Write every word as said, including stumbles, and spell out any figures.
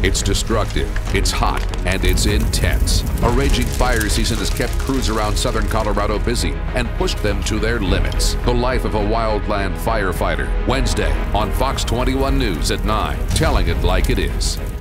It's destructive, it's hot, and it's intense. A raging fire season has kept crews around southern Colorado busy and pushed them to their limits. The life of a wildland firefighter. Wednesday on Fox twenty-one News at nine, telling it like it is.